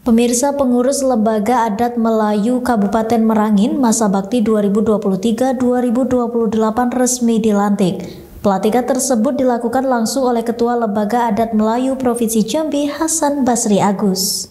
Pemirsa, pengurus Lembaga Adat Melayu Kabupaten Merangin masa bakti 2023-2028 resmi dilantik. Pelantikan tersebut dilakukan langsung oleh Ketua Lembaga Adat Melayu Provinsi Jambi, Hasan Basri Agus.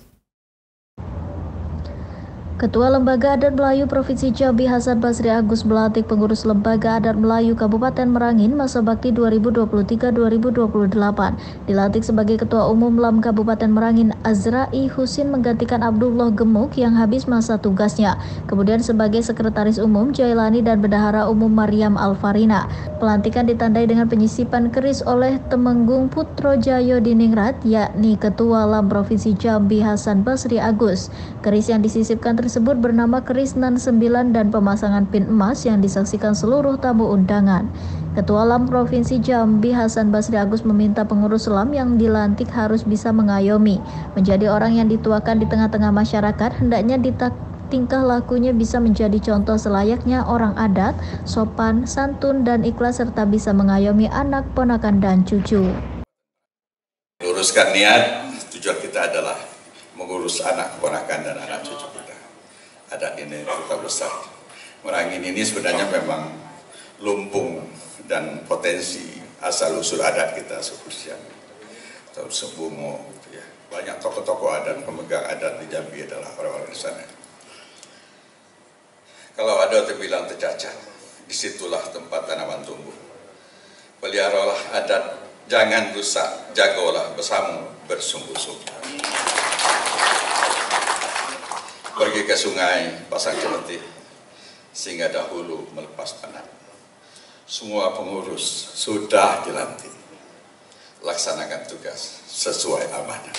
Ketua Lembaga Adat Melayu Provinsi Jambi, Hasan Basri Agus, melantik pengurus Lembaga Adat Melayu Kabupaten Merangin masa bakti 2023-2028. Dilantik sebagai Ketua Umum LAM Kabupaten Merangin, Azrai Husin menggantikan Abdullah Gemuk yang habis masa tugasnya. Kemudian sebagai Sekretaris Umum, Jailani dan Bendahara Umum Maryam Alfarina. Pelantikan ditandai dengan penyisipan keris oleh Temenggung Putro Jayo Diningrat, yakni Ketua LAM Provinsi Jambi, Hasan Basri Agus. Keris yang disisipkan tersebut bernama keris Nan 9 dan pemasangan pin emas yang disaksikan seluruh tamu undangan. Ketua LAM Provinsi Jambi, Hasan Basri Agus, meminta pengurus LAM yang dilantik harus bisa mengayomi, menjadi orang yang dituakan di tengah-tengah masyarakat. Hendaknya tingkah lakunya bisa menjadi contoh selayaknya orang adat, sopan, santun, dan ikhlas, serta bisa mengayomi anak, ponakan, dan cucu. Luruskan niat, tujuan kita adalah mengurus anak, ponakan, dan anak cucu kita. Adat ini kita besar. Merangin ini sebenarnya memang lumbung dan potensi asal-usul adat kita khususnya. Sebungo, gitu ya. Banyak tokoh-tokoh adat, pemegang adat di Jambi adalah orang-orang di sana. Kalau ada yang bilang tercacat, disitulah tempat tanaman tumbuh. Peliharalah adat, jangan rusak, jagalah bersama bersungguh-sungguh. Pergi ke sungai, pasang celetih, sehingga dahulu melepas panah. Semua pengurus sudah dilantik. Laksanakan tugas sesuai amanah.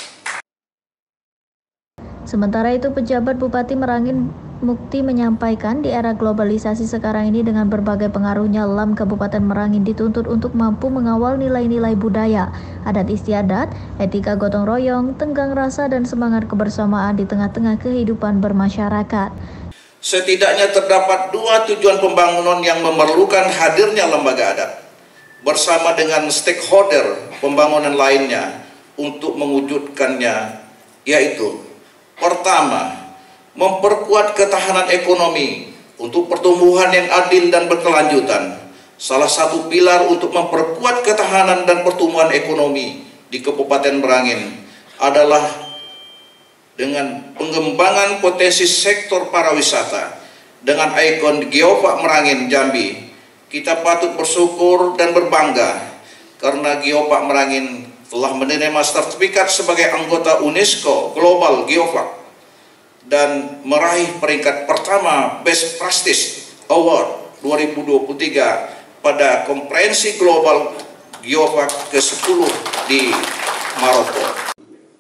Sementara itu, pejabat Bupati Merangin Mukti menyampaikan di era globalisasi sekarang ini dengan berbagai pengaruhnya, LAM Kabupaten Merangin dituntut untuk mampu mengawal nilai-nilai budaya, adat istiadat, etika gotong royong, tenggang rasa, dan semangat kebersamaan di tengah-tengah kehidupan bermasyarakat. Setidaknya terdapat dua tujuan pembangunan yang memerlukan hadirnya lembaga adat bersama dengan stakeholder pembangunan lainnya untuk mewujudkannya, yaitu pertama, memperkuat ketahanan ekonomi untuk pertumbuhan yang adil dan berkelanjutan. Salah satu pilar untuk memperkuat ketahanan dan pertumbuhan ekonomi di Kabupaten Merangin adalah dengan pengembangan potensi sektor pariwisata. Dengan ikon Geopark Merangin Jambi, kita patut bersyukur dan berbangga karena Geopark Merangin telah menerima sertifikat sebagai anggota UNESCO Global Geopark dan meraih peringkat pertama Best Practice Award 2023 pada konferensi Global Geopark ke-10 di Maroko.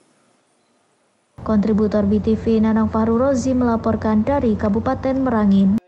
Kontributor BTV Nanang Fahru Rozi melaporkan dari Kabupaten Merangin.